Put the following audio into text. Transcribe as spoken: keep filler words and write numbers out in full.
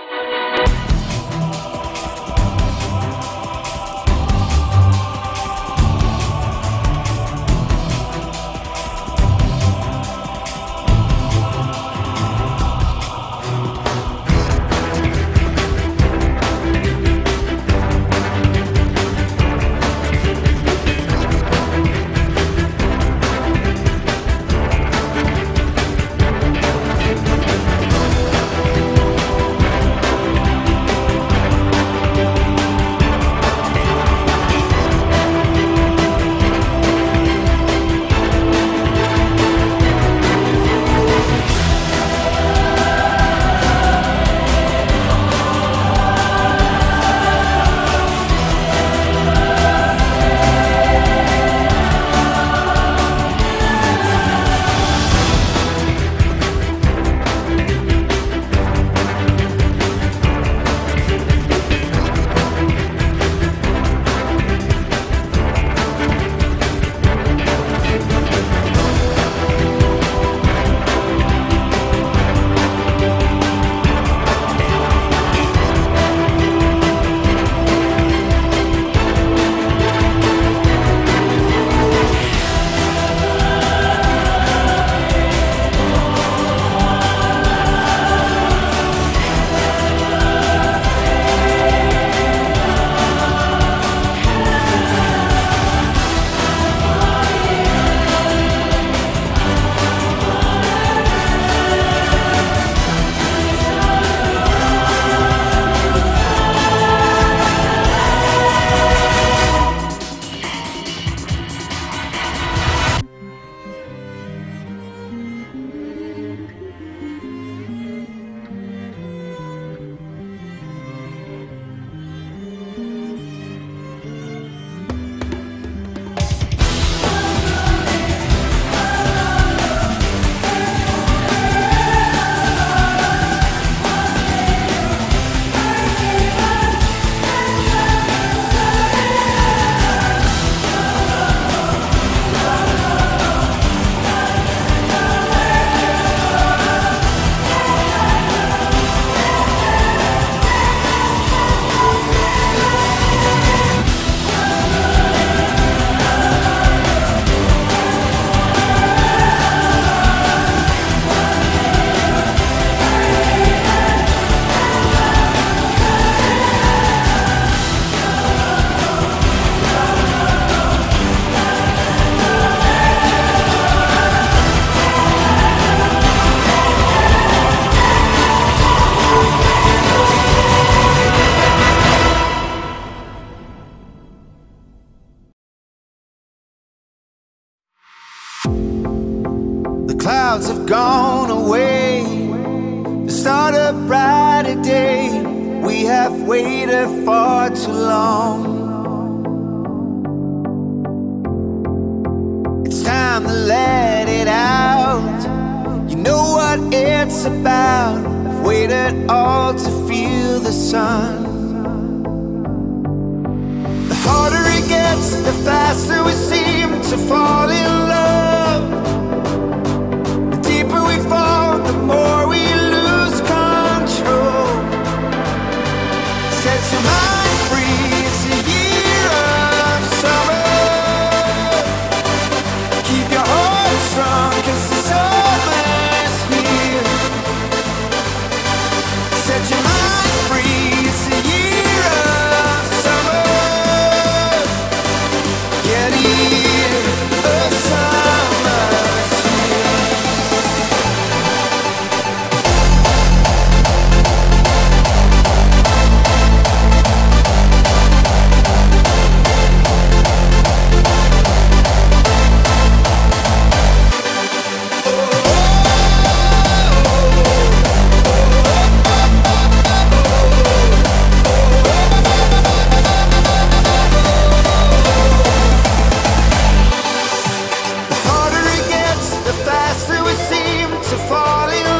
clouds have gone away to start a brighter day. We have waited far too long. It's time to let it out. You know what it's about. I've waited all to feel the sun. The harder it gets, the faster we seem to fall in love. The deeper we fall, the more we lose control. Set your mind free, it's a year of summer. Keep your heart strong, 'cause the summer's here. Set your mind free, it's a year of summer. Yeah, the year of summer's here. The harder it gets, the faster we seem to fall in love.